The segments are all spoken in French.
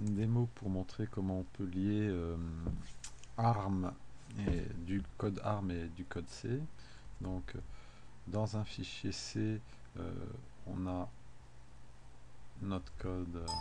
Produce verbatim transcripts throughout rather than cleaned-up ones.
une démo pour montrer comment on peut lier euh, ARM et du code ARM et du code C. Donc dans un fichier C, euh, on a notre code euh,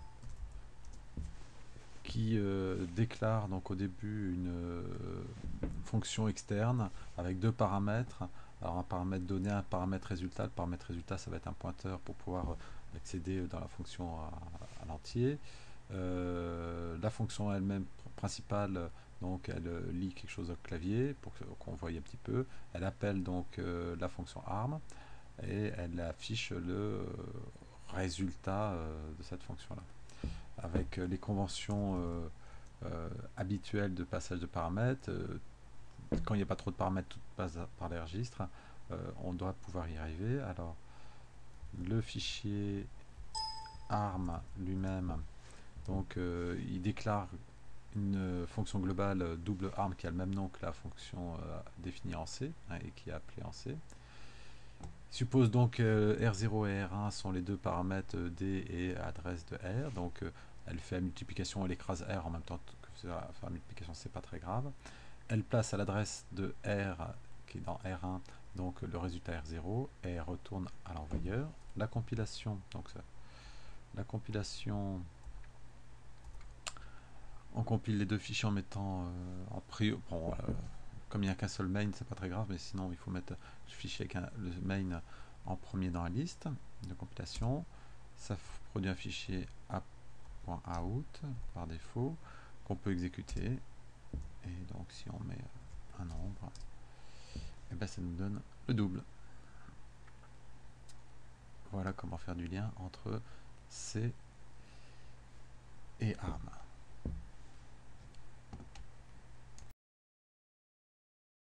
qui euh, déclare donc au début une euh, fonction externe avec deux paramètres. Alors un paramètre donné, un paramètre résultat. Le paramètre résultat, ça va être un pointeur pour pouvoir accéder dans la fonction à, à l'entier. Euh, la fonction elle-même principale, donc elle euh, lit quelque chose au clavier pour qu'on voie un petit peu. Elle appelle donc euh, la fonction arm et elle affiche le euh, résultat euh, de cette fonction-là. Avec euh, les conventions euh, euh, habituelles de passage de paramètres, euh, quand il n'y a pas trop de paramètres, tout passe par les registres. Euh, on doit pouvoir y arriver. Alors, le fichier arm lui-même, donc euh, il déclare une fonction globale double arm qui a le même nom que la fonction euh, définie en C hein, et qui est appelée en C. Il suppose donc euh, R zéro et R un sont les deux paramètres D et adresse de R. Donc euh, elle fait la multiplication, elle écrase R en même temps que faire la multiplication, c'est pas très grave. Elle place à l'adresse de R qui est dans R un donc le résultat R zéro et elle retourne à l'envoyeur. La compilation, donc ça, la compilation, on compile les deux fichiers en mettant euh, en priorité. Bon, euh, comme il n'y a qu'un seul main, c'est pas très grave, mais sinon il faut mettre le fichier avec un, le main en premier dans la liste de compilation. Ça produit un fichier app.out par défaut qu'on peut exécuter. Et donc si on met un nombre, et ben ça nous donne le double. Voilà comment faire du lien entre C et ARM.